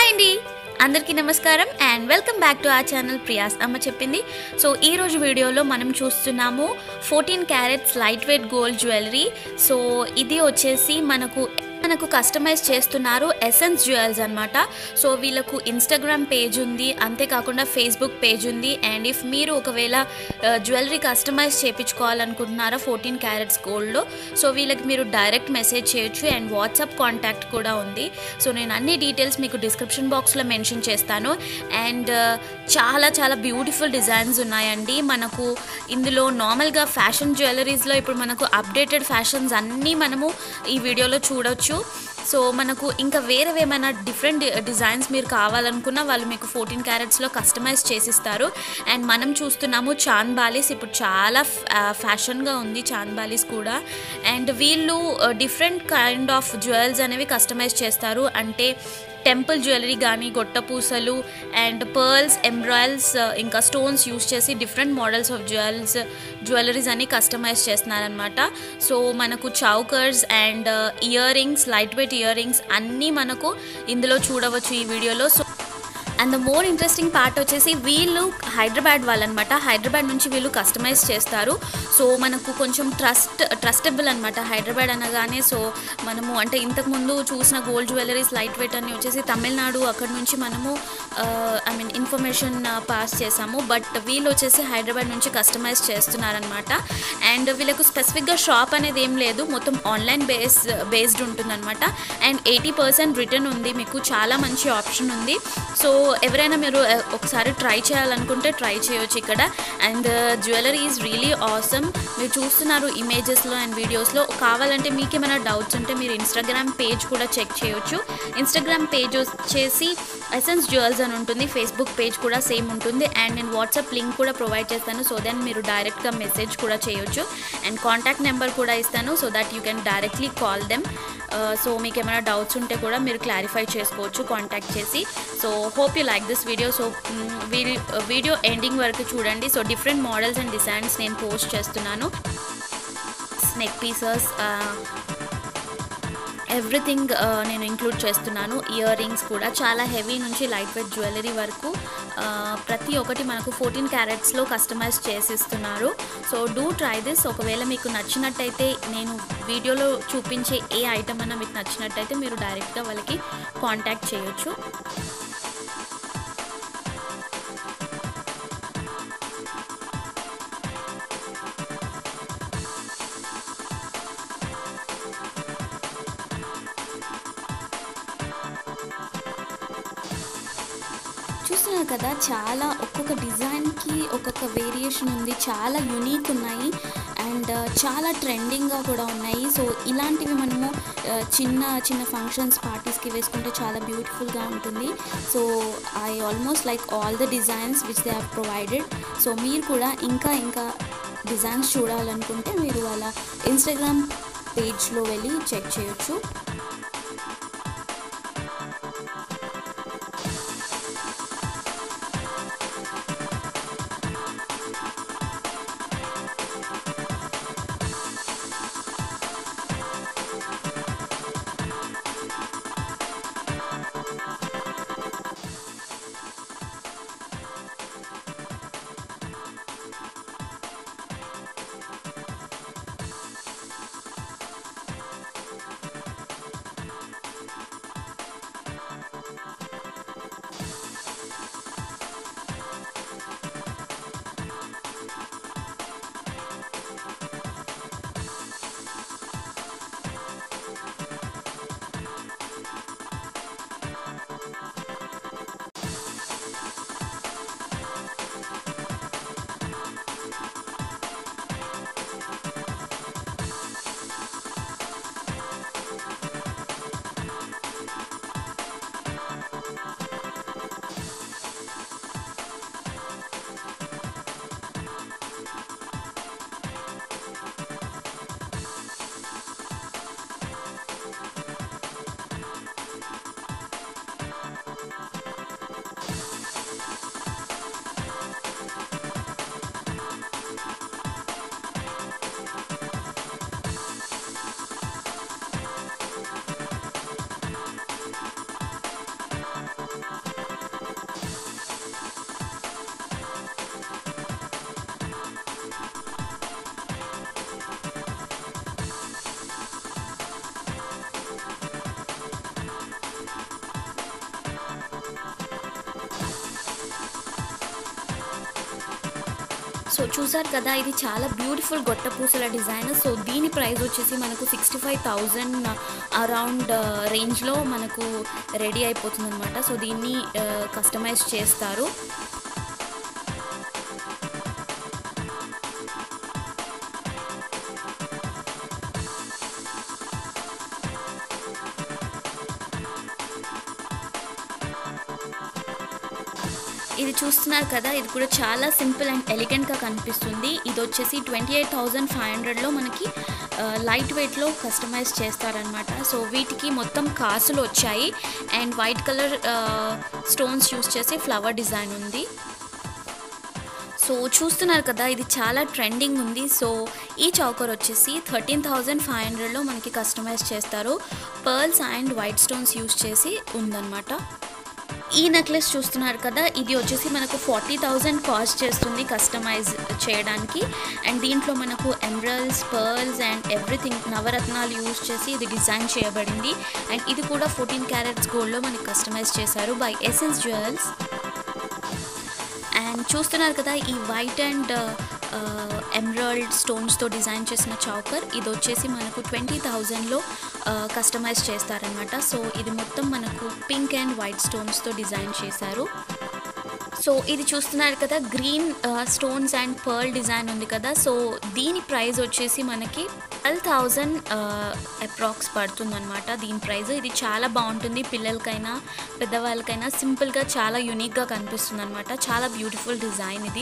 Hi అండి, అందరికీ నమస్కారం and welcome back to our channel Priya's అమ్మ చెప్పింది. సో ఈ రోజు వీడియోలో మనం చూస్తున్నాము 14 carats light weight gold jewellery. So ఇది వచ్చేసి మనకు కస్టమైజ్ చేస్తున్నారు ఎసెన్స్ జ్యువెల్స్ అనమాట. సో వీళ్ళకు ఇన్స్టాగ్రామ్ పేజ్ ఉంది, అంతేకాకుండా ఫేస్బుక్ పేజ్ ఉంది. అండ్ ఇఫ్ మీరు ఒకవేళ జ్యువెలరీ కస్టమైజ్ చేయించుకోవాలనుకుంటున్నారా 14 క్యారెట్స్ గోల్డ్లో, సో వీళ్ళకి మీరు డైరెక్ట్ మెసేజ్ చేయొచ్చు అండ్ వాట్సాప్ కాంటాక్ట్ కూడా ఉంది. సో నేను అన్ని డీటెయిల్స్ మీకు డిస్క్రిప్షన్ బాక్స్లో మెన్షన్ చేస్తాను. అండ్ చాలా బ్యూటిఫుల్ డిజైన్స్ ఉన్నాయండి. మనకు ఇందులో నార్మల్గా ఫ్యాషన్ జ్యువెలరీస్లో ఇప్పుడు మనకు అప్డేటెడ్ ఫ్యాషన్స్ అన్నీ మనము ఈ వీడియోలో చూడొచ్చు. సో మనకు ఇంకా వేరేవేమైనా డిఫరెంట్ డిజైన్స్ మీరు కావాలనుకున్నా వాళ్ళు మీకు 14 క్యారెట్స్లో కస్టమైజ్ చేసిస్తారు. అండ్ మనం చూస్తున్నాము చాంద్ బాలీస్, ఇప్పుడు చాలా ఫ్యాషన్గా ఉంది చాంద్ బాలీస్ కూడా. అండ్ వీళ్ళు డిఫరెంట్ కైండ్ ఆఫ్ జ్యువెల్స్ అనేవి కస్టమైజ్ చేస్తారు. అంటే టెంపుల్ జ్యువెలరీ కానీ, గొట్టపూసలు అండ్ పర్ల్స్, ఎంబ్రాయిల్స్, ఇంకా స్టోన్స్ యూస్ చేసి డిఫరెంట్ మోడల్స్ ఆఫ్ జ్యువెలరీస్ అని కస్టమైజ్ చేస్తున్నారనమాట. సో మనకు chokers and ear rings, light weight ear rings అన్నీ మనకు ఇందులో చూడవచ్చు ఈ వీడియోలో. So and the more interesting part వచ్చేసి వీళ్ళు హైదరాబాద్ వాళ్ళనమాట. హైదరాబాద్ నుంచి వీళ్ళు కస్టమైజ్ చేస్తారు. సో మనకు కొంచెం ట్రస్టబుల్ అనమాట హైదరాబాద్ అనగానే. సో మనము అంటే ఇంతకుముందు చూసిన గోల్డ్ జ్యువెలరీస్ లైట్ వెయిట్ అని వచ్చేసి తమిళనాడు అక్కడ నుంచి మనము ఇన్ఫర్మేషన్ పాస్ చేసాము. బట్ వీళ్ళు వచ్చేసి హైదరాబాద్ నుంచి కస్టమైజ్ చేస్తున్నారనమాట. అండ్ వీళ్ళకు స్పెసిఫిక్గా షాప్ అనేది ఏం లేదు, మొత్తం ఆన్లైన్ బేస్డ్ ఉంటుందన్నమాట. అండ్ 80% రిటర్న్ ఉంది, మీకు చాలా మంచి ఆప్షన్ ఉంది. సో ఎవరైనా మీరు ఒకసారి ట్రై చేయాలనుకుంటే ట్రై చేయొచ్చు ఇక్కడ. And jewellery is really awesome. మీరు చూస్తున్నారు ఇమేజెస్లో అండ్ వీడియోస్లో. కావాలంటే మీకు ఏమైనా డౌట్స్ ఉంటే మీరు ఇన్స్టాగ్రామ్ పేజ్ కూడా చెక్ చేయొచ్చు. ఇన్స్టాగ్రామ్ పేజ్ వచ్చేసి ఎసెన్స్ జ్యువెల్స్ అని ఉంటుంది, ఫేస్బుక్ పేజ్ కూడా సేమ్ ఉంటుంది. అండ్ నేను వాట్సాప్ లింక్ కూడా ప్రొవైడ్ చేస్తాను, సో దెన్ మీరు డైరెక్ట్గా మెసేజ్ కూడా చేయొచ్చు. అండ్ కాంటాక్ట్ నెంబర్ కూడా ఇస్తాను, so that you can directly call them. So మీకు ఏమైనా డౌట్స్ ఉంటే కూడా మీరు క్లారిఫై చేసుకోవచ్చు కాంటాక్ట్ చేసి. So hope you like this video. So video ending వరకు చూడండి. So different models and designs నేను పోస్ట్ చేస్తున్నాను. నెక్ పీసెస్ ఎవ్రీథింగ్ నేను ఇంక్లూడ్ చేస్తున్నాను. ఇయర్ రింగ్స్ కూడా చాలా హెవీ నుంచి లైట్ వెయిట్ జ్యువెలరీ వరకు ప్రతి ఒక్కటి మనకు 14 క్యారెట్స్లో కస్టమైజ్ చేసిస్తున్నారు. So do try this. ఒకవేళ మీకు నచ్చినట్టయితే, నేను వీడియోలో చూపించే ఏ ఐటమ్ అన్నా మీకు నచ్చినట్టయితే మీరు డైరెక్ట్గా వాళ్ళకి కాంటాక్ట్ చేయొచ్చు. చూస్తున్నారు కదా, చాలా ఒక్కొక్క డిజైన్కి ఒక్కొక్క వేరియేషన్ ఉంది, చాలా యూనిక్ ఉన్నాయి అండ్ చాలా ట్రెండింగ్గా కూడా ఉన్నాయి. సో ఇలాంటివి మనము చిన్న ఫంక్షన్స్, పార్టీస్కి వేసుకుంటే చాలా బ్యూటిఫుల్గా ఉంటుంది. So I almost like all the designs which they have provided. So మీరు కూడా ఇంకా డిజైన్స్ చూడాలనుకుంటే మీరు వాళ్ళ ఇన్స్టాగ్రామ్ పేజ్లో వెళ్ళి చెక్ చేయొచ్చు. సో చూసారు కదా, ఇది చాలా బ్యూటిఫుల్ గొట్ట పూసల డిజైన్. సో దీని ప్రైస్ వచ్చేసి మనకు 65,000 అరౌండ్ రేంజ్లో మనకు రెడీ అయిపోతుంది అనమాట. సో దీన్ని కస్టమైజ్ చేస్తారు. ఇది చూస్తున్నారు కదా, ఇది కూడా చాలా సింపుల్ అండ్ ఎలిగెంట్గా కనిపిస్తుంది. ఇది వచ్చేసి 28,500లో మనకి లైట్ వెయిట్లో కస్టమైజ్ చేస్తారనమాట. సో వీటికి మొత్తం కాసులు వచ్చాయి and white colour stones use చేసి ఫ్లవర్ డిజైన్ ఉంది. సో చూస్తున్నారు కదా, ఇది చాలా ట్రెండింగ్ ఉంది. సో ఈ చౌకర్ వచ్చేసి 13,500లో మనకి కస్టమైజ్ చేస్తారు. Pearls and white stones use చేసి ఉందన్నమాట. ఈ నెక్లెస్ చూస్తున్నారు కదా, ఇది వచ్చేసి మనకు 40,000 కాస్ట్ చేస్తుంది కస్టమైజ్ చేయడానికి. అండ్ దీంట్లో మనకు ఎమరల్డ్స్, పర్ల్స్ అండ్ ఎవ్రీథింగ్ నవరత్నాలు యూజ్ చేసి ఇది డిజైన్ చేయబడింది. అండ్ ఇది కూడా 14 క్యారెట్స్ గోల్డ్లో మనకి కస్టమైజ్ చేశారు బై ఎసెన్స్ జ్యువెల్స్. అండ్ చూస్తున్నారు కదా, ఈ వైట్ అండ్ ఎమరాల్డ్ స్టోన్స్తో డిజైన్ చేసిన చౌకర్, ఇది వచ్చేసి మనకు 20,000లో కస్టమైజ్ చేస్తారనమాట. సో ఇది మొత్తం మనకు పింక్ అండ్ వైట్ స్టోన్స్తో డిజైన్ చేశారు. సో ఇది చూస్తున్నారు కదా, green stones and pearl design ఉంది కదా. సో దీని ప్రైస్ వచ్చేసి మనకి 12,000 అప్రాక్స్ పడుతుందన్నమాట దీని ప్రైస్. ఇది చాలా బాగుంటుంది, పిల్లలకైనా పెద్దవాళ్ళకైనా సింపుల్గా చాలా యూనిక్గా కనిపిస్తుంది అనమాట. చాలా బ్యూటిఫుల్ డిజైన్ ఇది.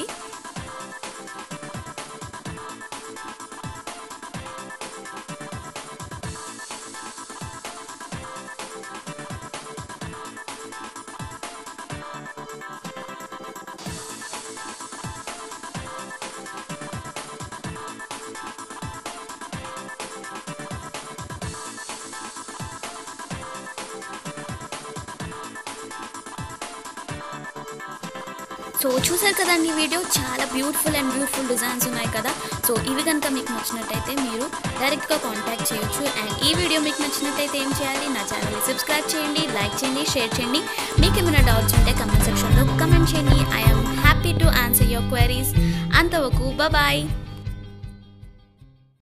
సో చూసారు కదండి వీడియో, చాలా బ్యూటిఫుల్ డిజైన్స్ ఉన్నాయి కదా. సో ఇవి కనుక మీకు నచ్చినట్టయితే మీరు డైరెక్ట్గా కాంటాక్ట్ చేయొచ్చు. అండ్ ఈ వీడియో మీకు నచ్చినట్టయితే ఏం చేయాలి, నా ఛానల్ని సబ్స్క్రైబ్ చేయండి, లైక్ చేయండి, షేర్ చేయండి. మీకు ఏమైనా డౌట్స్ ఉంటే కమెంట్ సెక్షన్లో కమెంట్ చేయండి. I'm happy to answer your queries. అంతవరకు బాయ్.